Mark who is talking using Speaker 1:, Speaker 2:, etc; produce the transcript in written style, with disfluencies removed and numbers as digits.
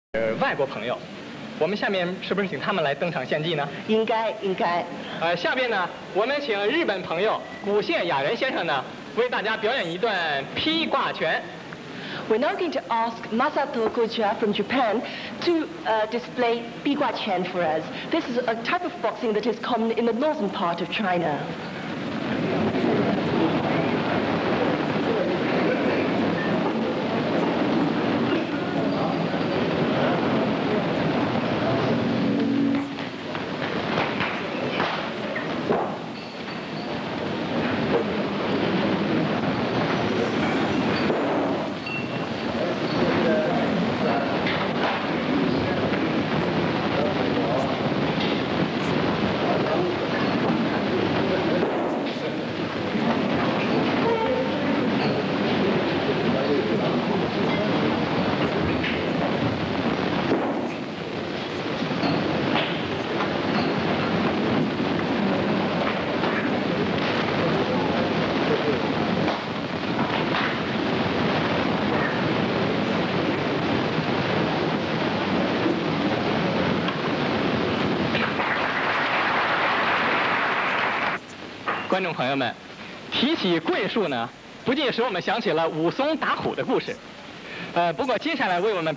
Speaker 1: 外国朋友，我们下面是不是请他们来登场献技呢？
Speaker 2: 应该。
Speaker 1: 下面呢，我们请日本朋友古谢雅人先生呢，为大家表演一段劈挂拳。
Speaker 2: We're now going to ask Masato Kocha from Japan to display Piguaquan for us. This is a type of boxing that is common in the northern part of China.
Speaker 1: 观众朋友们，提起桂树呢，不禁使我们想起了武松打虎的故事。不过接下来为我们